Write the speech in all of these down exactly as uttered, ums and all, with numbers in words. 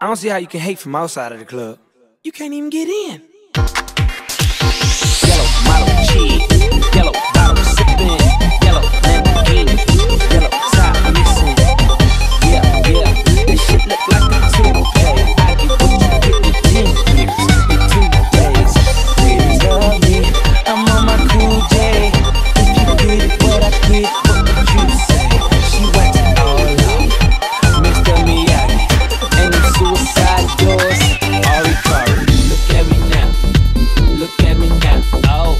I don't see how you can hate from outside of the club. You can't even get in. Yellow model cheese, yellow bottle sipping, yellow Lamborghini, yellow top mixing. Yeah, yeah, this shit look like a toupee. I get what you get in ten years, in two days. Ladies love me, I'm on my cool J. If you get what I get, what would you say? She went all off, Mister Miyagi, and them suicide doors, Ari Kari. Look at me now, look at me now, oh.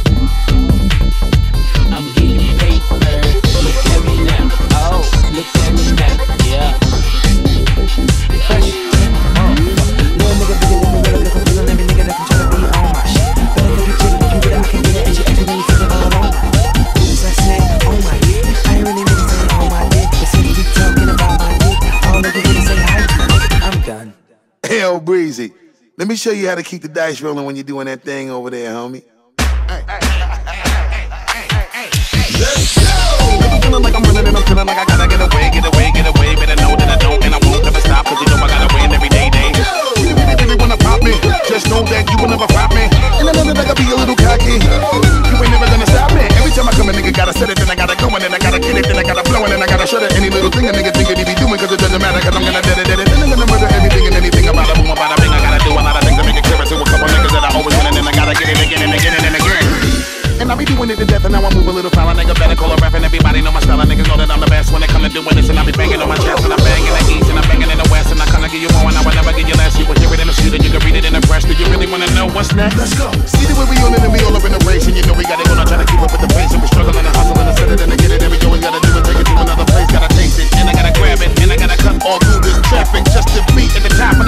I'm getting paper, look at me now, oh. Look at me now, yeah. Fresh, oh. Little nigga bigger than the real, cause I'm feeling every nigga that can try to be on my shit. Better go get chicken, if you get it, I can get it, and she acting when you feel it all on. Oops, I said, oh my dick, I ain't really niggas saying oh my dick, but since you keep talking about my dick, all niggas really say hi. I'm done. Hell, Breezy, let me show you how to keep the dice rolling when you're doing that thing over there, homie. Hey, hey, hey, hey, hey, hey, hey. Let's go! I'm feeling like I'm running and I'm feeling like I gotta get away, get away, get away. Better know that I don't and I won't never stop, cause you know I gotta win every day, day. You really, really wanna pop me, just know that you will never flop me. And I know that I gotta be a little cocky. You ain't never gonna stop me. Every time I come a nigga gotta set it, then I gotta go, and then I gotta get it, then I gotta flow, and then I gotta shut it. Any little thing a nigga think that he be doing, cause it doesn't matter, cause I'm gonna dead it, dead it. Then I'm gonna murder everything and anything about a boom, about a bing. I gotta do a lot of things to make it clearer to a couple niggas that I always win, and then I gotta get it again and again and again. And I be doing it to death, and now I move a little foul. A nigga better call a rap, and everybody know my style. And niggas know that I'm the best when it come to doing this. And I be banging on my chest, and I'm banging in the east, and I'm banging in the west. And I kinda give you more, and I will never give you less. You will hear it in the street, and you can read it in the press. Do you really wanna know what's next? Let's go. See the way we on it, and we all up in the race. And you know we gotta go, not trying to keep up with the pace. And we struggling and hustling and set it, and to get it. And we always gotta do it, take it to another place. Gotta taste it, and I gotta grab it, and I gotta cut all through this traffic just to be at the top of